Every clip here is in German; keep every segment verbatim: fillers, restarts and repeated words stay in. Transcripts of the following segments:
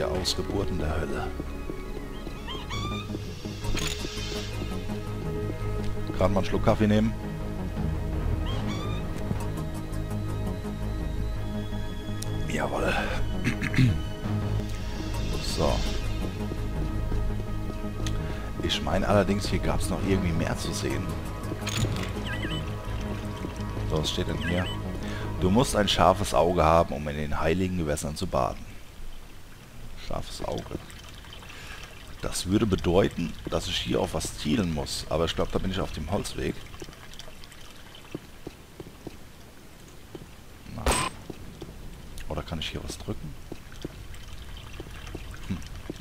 der Ausgeburten der Hölle. Gerade mal einen Schluck Kaffee nehmen. Jawohl. So. Ich meine allerdings, hier gab es noch irgendwie mehr zu sehen. So, was steht denn hier? Du musst ein scharfes Auge haben, um in den heiligen Gewässern zu baden. Scharfes Auge. Das würde bedeuten, dass ich hier auf was zielen muss. Aber ich glaube, da bin ich auf dem Holzweg. Na. Oder kann ich hier was drücken? Hm.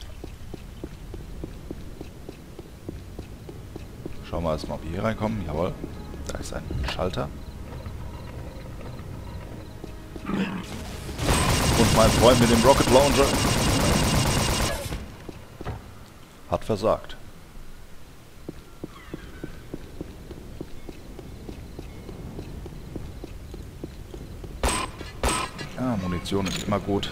Schauen wir erstmal, ob wir hier reinkommen. Jawohl. Da ist ein Schalter. Und mein Freund mit dem Rocket Launcher hat versagt. Ja, Munition ist immer gut.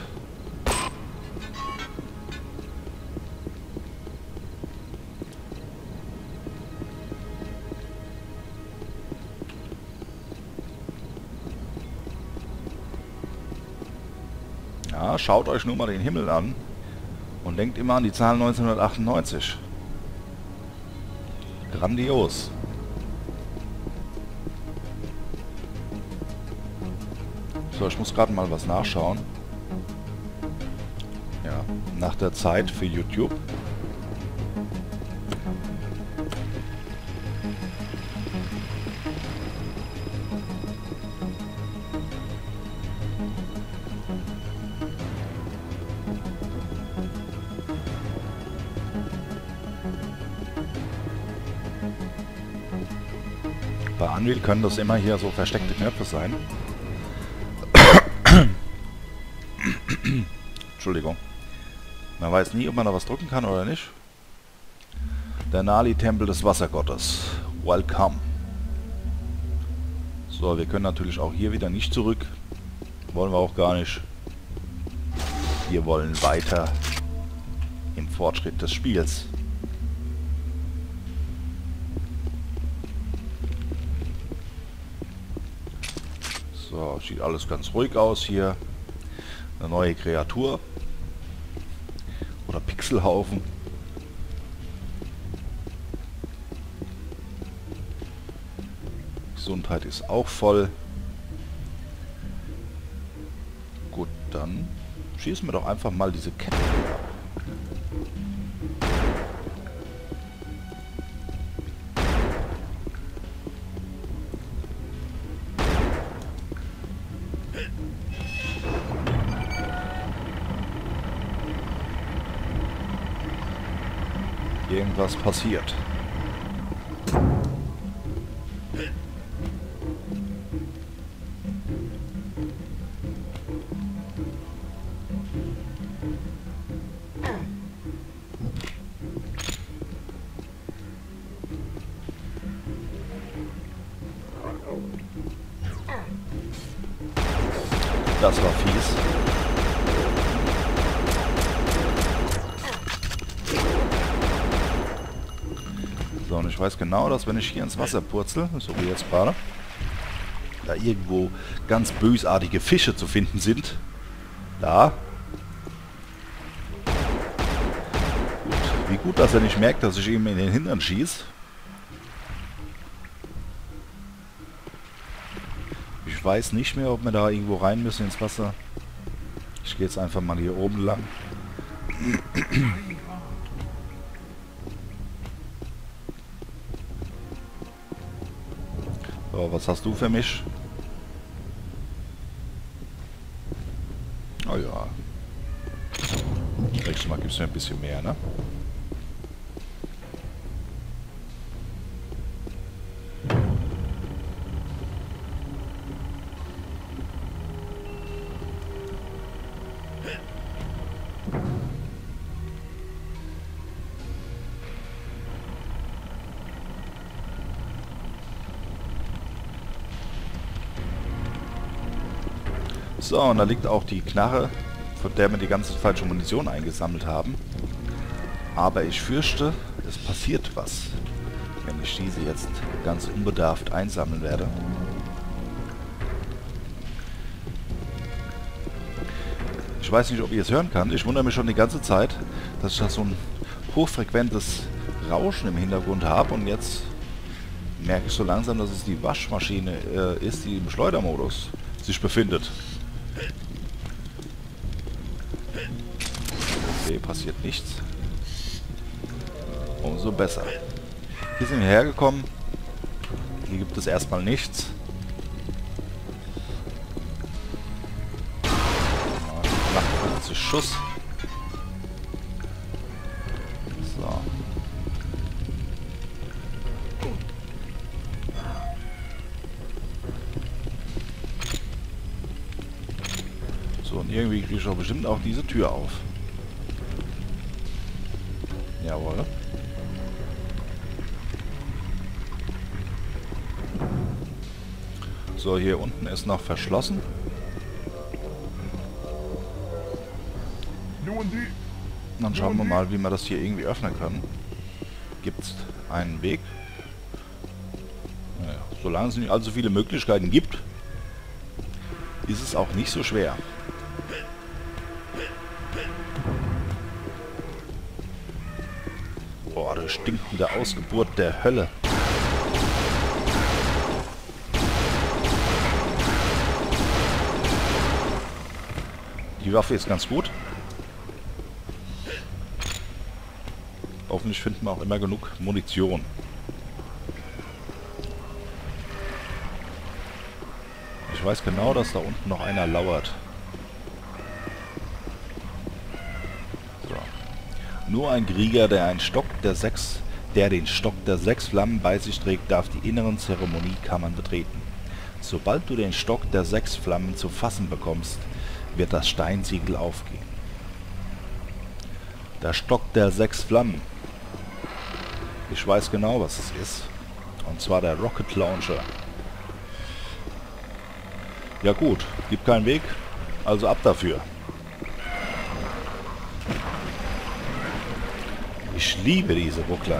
Ja, schaut euch nur mal den Himmel an und denkt immer an die Zahl neunzehnhundertachtundneunzig. Grandios. So, ich muss gerade mal was nachschauen. Ja, nach der Zeit für YouTube. Bei Unreal können das immer hier so versteckte Knöpfe sein. Entschuldigung. Man weiß nie, ob man da was drücken kann oder nicht. Der Nali-Tempel des Wassergottes. Welcome. So, wir können natürlich auch hier wieder nicht zurück. Wollen wir auch gar nicht. Wir wollen weiter im Fortschritt des Spiels. So, sieht alles ganz ruhig aus hier. Eine neue Kreatur. Oder Pixelhaufen. Gesundheit ist auch voll. Gut, dann schießen wir doch einfach mal diese Kette ab. Irgendwas passiert. Das war fies. So, und ich weiß genau, dass wenn ich hier ins Wasser purzel, so wie jetzt gerade, da irgendwo ganz bösartige Fische zu finden sind. Da. Gut. Wie gut, dass er nicht merkt, dass ich ihm in den Hintern schieße. Ich weiß nicht mehr, ob wir da irgendwo rein müssen ins Wasser. Ich gehe jetzt einfach mal hier oben lang. So, was hast du für mich? Oh ja. Nächstes Mal gibt es ja ein bisschen mehr, ne? So, und da liegt auch die Knarre von der wir die ganze falsche Munition eingesammelt haben. Aber ich fürchte, es passiert was, wenn ich diese jetzt ganz unbedarft einsammeln werde. Ich weiß nicht, ob ihr es hören könnt. Ich wundere mich schon die ganze Zeit, dass ich da so ein hochfrequentes Rauschen im Hintergrund habe. Und jetzt merke ich so langsam, dass es die Waschmaschine äh, ist, die im Schleudermodus sich befindet. Okay, passiert nichts. Umso besser. Hier sind wir hergekommen. Hier gibt es erstmal nichts. achtundfünfzig Schuss. So. So, und irgendwie kriege ich auch bestimmt auch diese Tür auf. Jawohl. So, hier unten ist noch verschlossen. Dann schauen wir mal, wie wir das hier irgendwie öffnen können. Gibt es einen Weg? Naja, solange es nicht allzu viele Möglichkeiten gibt, ist es auch nicht so schwer. Boah, das stinkt mit der Ausgeburt der Hölle. Die Waffe ist ganz gut. Hoffentlich finden wir auch immer genug Munition. Ich weiß genau, dass da unten noch einer lauert. So. Nur ein Krieger, der einen Stock der sechs, der den Stock der sechs Flammen bei sich trägt, darf die inneren Zeremoniekammern betreten. Sobald du den Stock der sechs Flammen zu fassen bekommst, wird das Steinsiegel aufgehen. Der Stock der sechs Flammen. Ich weiß genau, was es ist. Und zwar der Rocket Launcher. Ja gut, gibt keinen Weg, also ab dafür. Ich liebe diese Ruckler.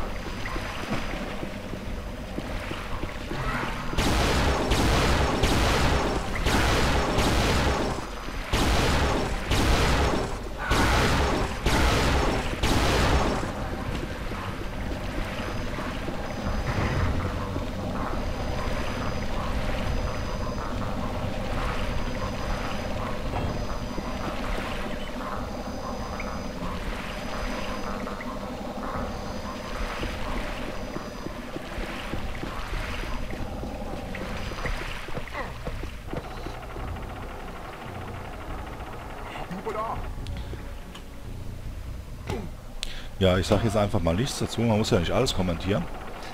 Ja, ich sage jetzt einfach mal nichts dazu, man muss ja nicht alles kommentieren.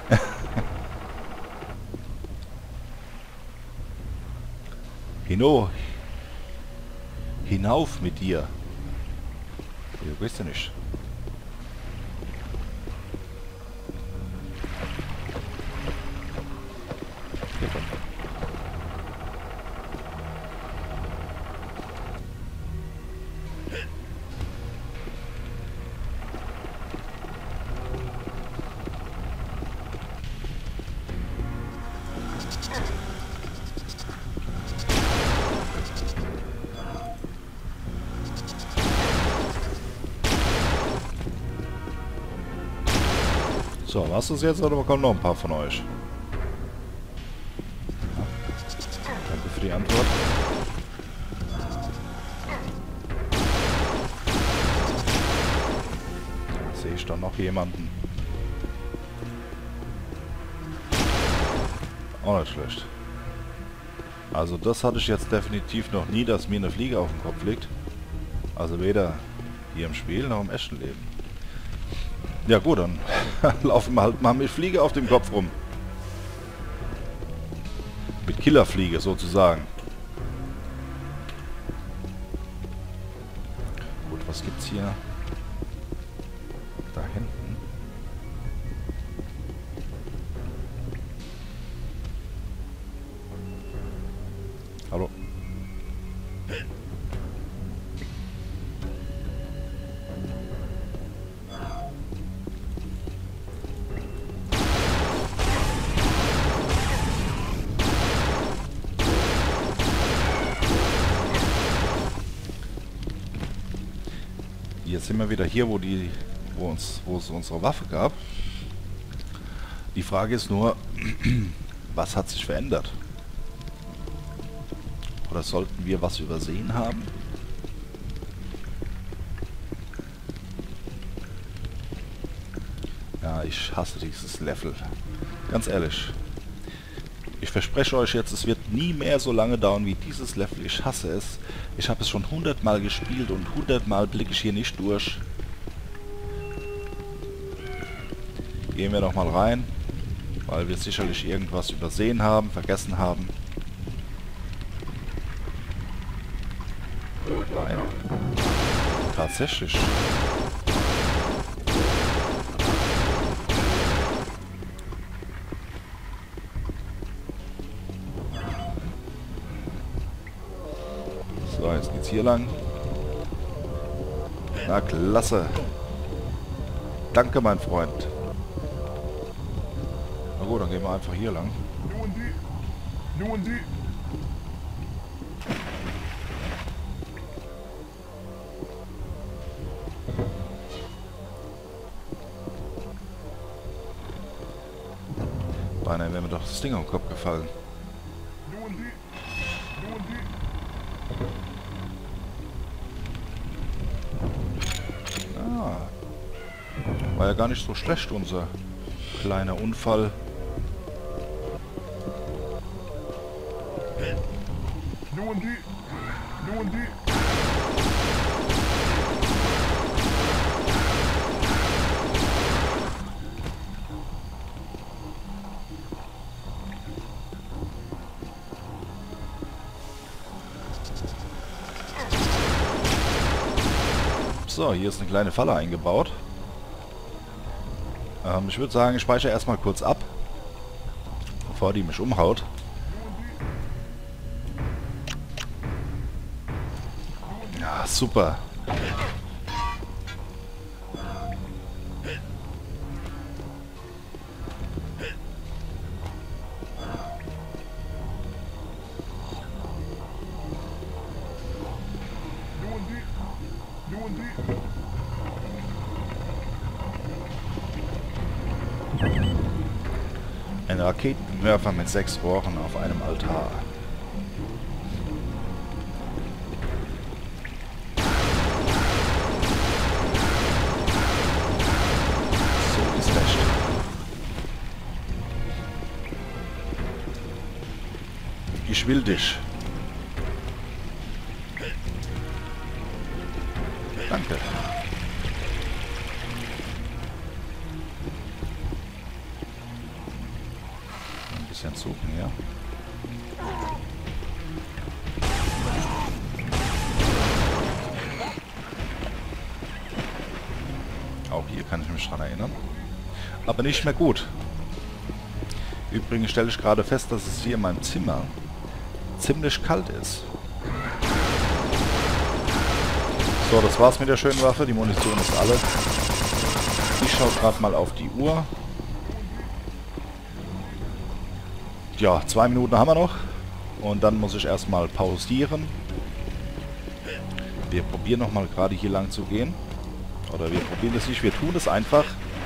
Hino, hinauf mit dir. Du weißt ja nicht. So, was ist jetzt oder kommen noch ein paar von euch? Ja. Danke für die Antwort. Da sehe ich da noch jemanden. Auch nicht schlecht. Also das hatte ich jetzt definitiv noch nie, dass mir eine Fliege auf dem Kopf liegt. Also weder hier im Spiel noch im echten Leben. Ja gut, dann laufen wir halt mal mit Fliege auf dem Kopf rum. Mit Killerfliege sozusagen. Gut, was gibt's hier? Da hinten. jetzt sind wir wieder hier, wo die, wo uns, wo es unsere Waffe gab. Die Frage ist nur, was hat sich verändert? Oder sollten wir was übersehen haben? Ja, ich hasse dieses Level. Ganz ehrlich. Ich verspreche euch jetzt, es wird nie mehr so lange dauern wie dieses Level. Ich hasse es. Ich habe es schon hundertmal gespielt und hundertmal blicke ich hier nicht durch. Gehen wir noch mal rein, weil wir sicherlich irgendwas übersehen haben, vergessen haben. Nein. Tatsächlich. So, jetzt geht's hier lang. Na klasse. Danke, mein Freund. Na gut, dann gehen wir einfach hier lang. Beinahe wäre mir doch das Ding am Kopf gefallen. Ah. War ja gar nicht so schlecht, unser kleiner Unfall. So, hier ist eine kleine Falle eingebaut. Ähm, ich würde sagen, ich speichere erstmal kurz ab, bevor die mich umhaut. Ja, super. Ein Raketenwerfer mit sechs Rohren auf einem Altar. So ist recht. Ich will dich. Danke. Ein bisschen suchen, ja. Auch hier kann ich mich dran erinnern. Aber nicht mehr gut. Übrigens stelle ich gerade fest, dass es hier in meinem Zimmer ziemlich kalt ist. So, das war's mit der schönen Waffe. Die Munition ist alle. Ich schaue gerade mal auf die Uhr. Ja, zwei Minuten haben wir noch. Und dann muss ich erstmal pausieren. Wir probieren nochmal gerade hier lang zu gehen. Oder wir probieren es nicht, wir tun es einfach.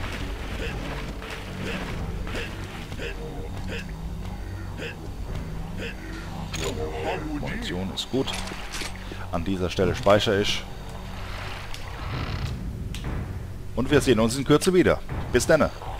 Munition ist gut. An dieser Stelle speichere ich. Und wir sehen uns in Kürze wieder. Bis dann.